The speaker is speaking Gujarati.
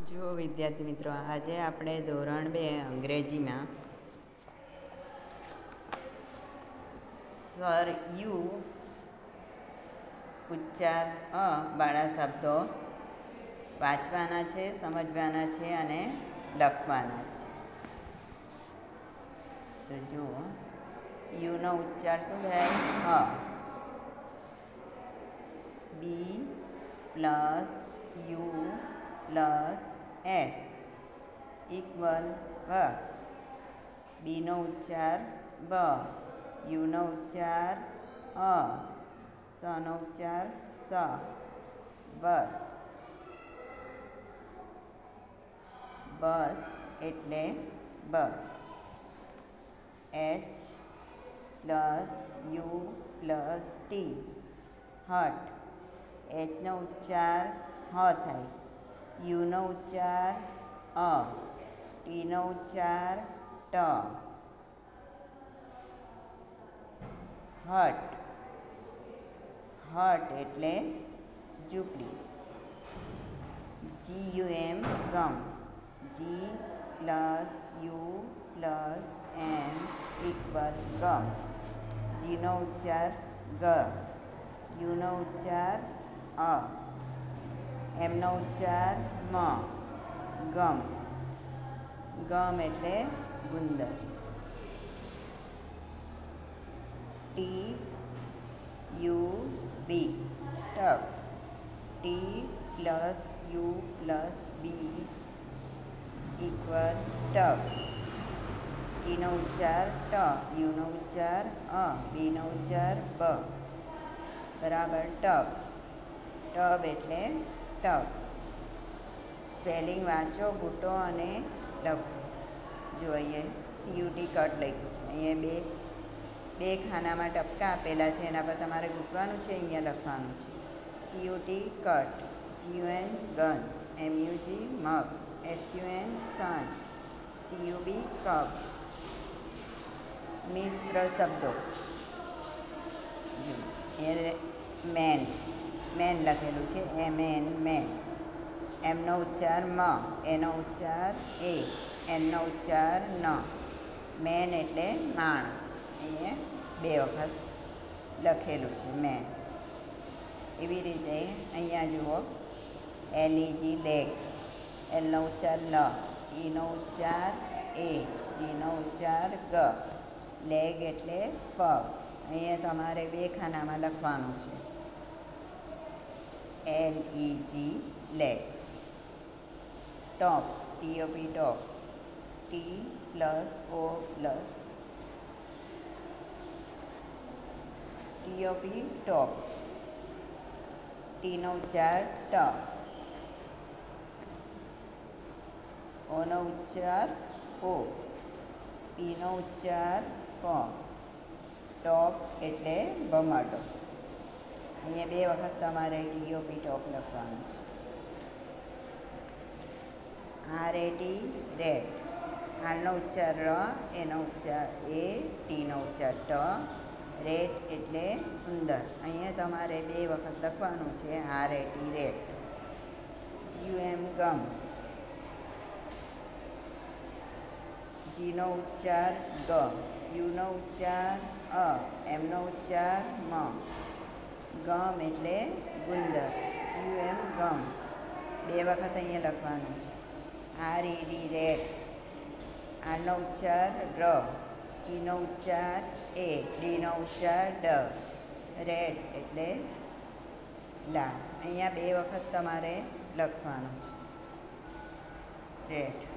જો વિદ્યાર્થી મિત્રો, આજે આપણે ધોરણ 2 અંગ્રેજીમાં સ્વર યુ ઉચ્ચાર વાળા શબ્દો વાંચવાના છે, સમજવાના છે અને લખવાના છે. તો જુઓ, યુનો ઉચ્ચાર શું થાય? B plus U plus S equal bus. બીનો ઉચ્ચાર બ, યુનો ઉચ્ચાર સનો ઉચ્ચાર સ, બસ. બસ એટલે bus. H plus U plus T hut. એચનો ઉચ્ચાર હ થાય, યુનો ઉચ્ચાર ટીનો ઉચ્ચાર ટ. હટ. હટ એટલે ઝૂંપડી. GUM gum. G plus U plus M equal gum. જીનો ઉચ્ચાર ગ, યુનો ઉચ્ચાર એમનો ઉચ્ચાર મ, ગમ. ગમ એટલે ગુંદર. T U B tub. T plus U plus B equal tub. ટીનો ઉચ્ચાર ટ, યુનો ઉચ્ચાર બીનો ઉચ્ચાર બ, બરાબર ટબ. ટબ એટલે ટબ. સ્પેલિંગ વાંચો, ઘૂંટો અને લખો. જો અહીંયા CUT કટ લખ્યું છે. અહીંયા બે ખાનામાં ટપકા આપેલા છે, એના પર તમારે ઘૂંટવાનું છે, અહીંયા લખવાનું છે. CUT cut. GUN gun. MUG mug. SUN sun. CUB cub. મિશ્ર શબ્દો. જો એ મેન, મેન લખેલું છે, MN મેન. એમનો ઉચ્ચાર મ, એનો ઉચ્ચાર એ, એનનો ઉચ્ચાર ન. મેન એટલે માણસ. અહીંયા બે વખત લખેલું છે મેન. એવી રીતે અહીંયા જુઓ, LEG લેગ. એલનો ઉચ્ચાર લ, ઈનો ઉચ્ચાર એ, જીનો ઉચ્ચાર ગ. લેગ એટલે પગ. અહીંયા તમારે બે ખાનામાં લખવાનું છે. LEG leg. Top. TOP top. T plus O plus TOP top. ટીનો ઉચ્ચાર ટ, ઓનો ઉચ્ચાર ઓ, પીનો ઉચ્ચાર પ. ટોપ એટલે ભમાટો. અહીંયા બે વખત તમારે TOP ટોપ લખવાનું છે. RAT rate. આરનો ઉચ્ચાર ર, એનો ઉચ્ચાર એ, ટીનો ઉચ્ચાર ટ. રેટ એટલે ઉંદર. અહીંયા તમારે બે વખત લખવાનું છે RAT રેટ. GUM gum. જીનો ઉચ્ચાર ગ, યુનો ઉચ્ચાર એમનો ઉચ્ચાર મ. ગમ એટલે ગુંદર. GUM ગમ. બે વખત અહીંયા લખવાનું છે. RED rate. આરનો ઉચ્ચાર ર, ઈનો ઉચ્ચાર એ, ડીનો ઉચ્ચાર ડ. રેડ એટલે લાલ. અહીંયા બે વખત તમારે લખવાનું છે રેડ.